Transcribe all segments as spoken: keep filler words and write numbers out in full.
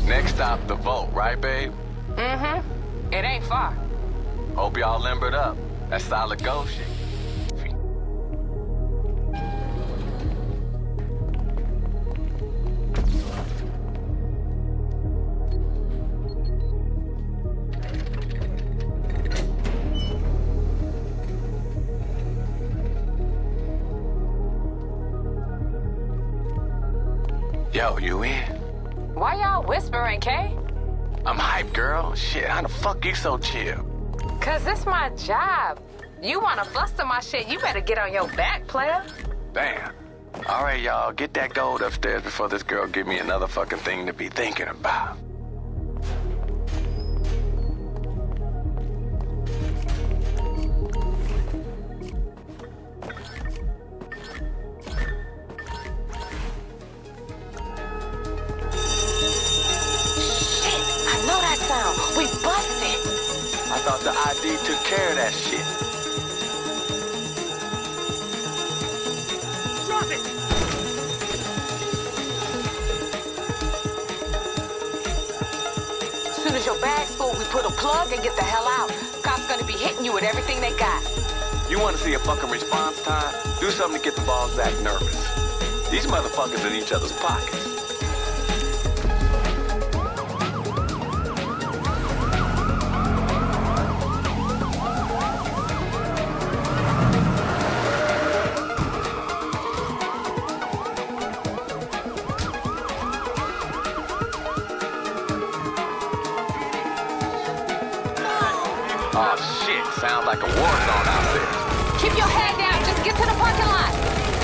Next stop, the Vault, right, babe? Mm-hmm. It ain't far. Hope y'all limbered up. That's solid gold shit. Yo, you in? Why y'all whispering, Kay? I'm hyped, girl. Shit, how the fuck you so chill? Cause this my job. You wanna fluster my shit, you better get on your back, player. Damn. All right, y'all, get that gold upstairs before this girl give me another fucking thing to be thinking about. We busted! I thought the I D took care of that shit. Drop it! As soon as your bag's full, we put a plug and get the hell out. Cops gonna be hitting you with everything they got. You wanna see a fucking response time? Do something to get the balls back nervous. These motherfuckers in each other's pockets. Oh shit, sounds like a war zone out there. Keep your head down, just get to the parking lot.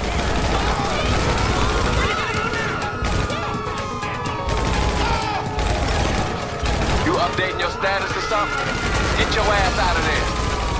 You updating your status or something? Get your ass out of there.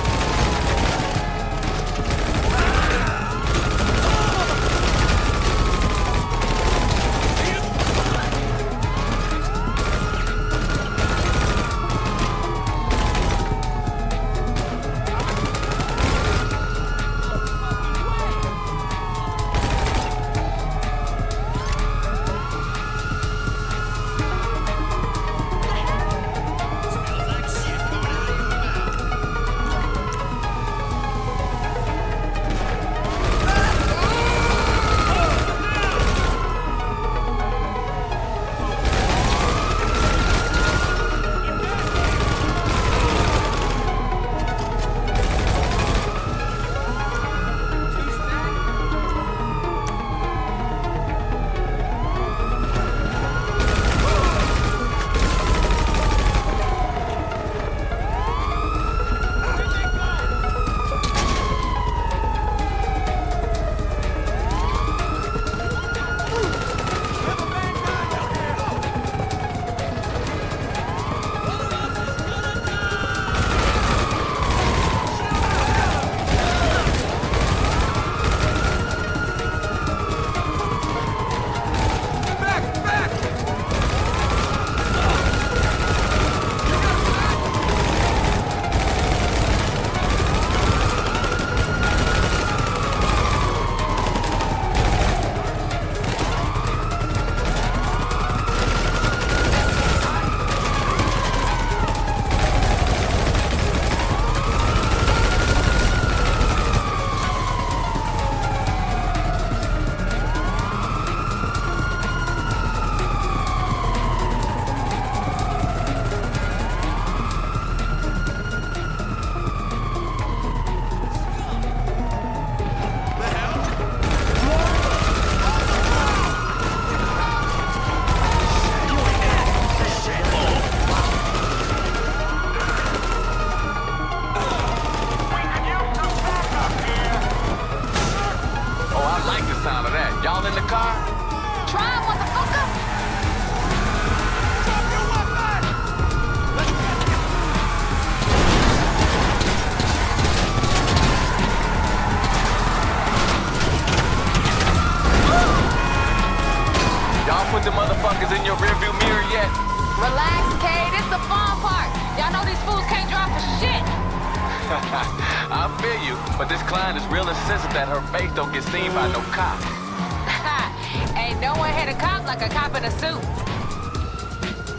Put the motherfuckers in your rearview mirror yet? Relax, Kay. This the fun part. Y'all know these fools can't drive for shit. I feel you, but this client is real insistent that her face don't get seen by no cop. Ain't no one hit a cop like a cop in a suit.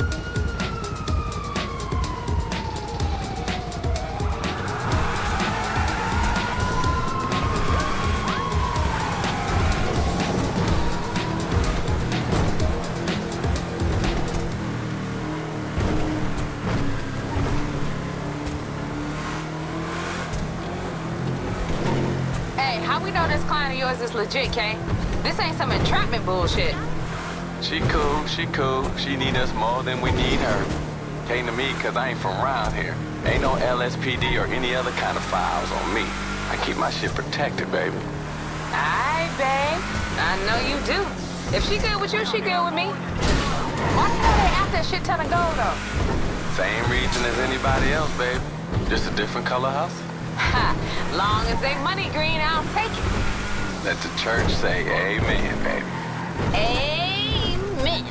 yours is legit, Kay. This ain't some entrapment bullshit. She cool, she cool. She need us more than we need her. Came to me because I ain't from around here. Ain't no L S P D or any other kind of files on me. I keep my shit protected, baby. Aight, babe. I know you do. If she good with you, she good with me. Why the hell they after a shit ton of gold, though? Same reason as anybody else, baby. Just a different color hustle. Ha! Long as they money green, I'll take it. Let the church say amen, baby. Amen.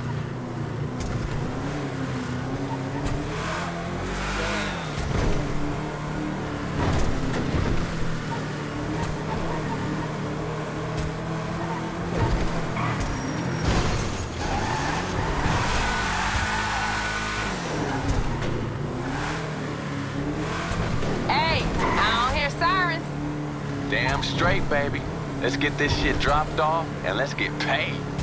Hey, I don't hear sirens. Damn straight, baby. Let's get this shit dropped off and let's get paid.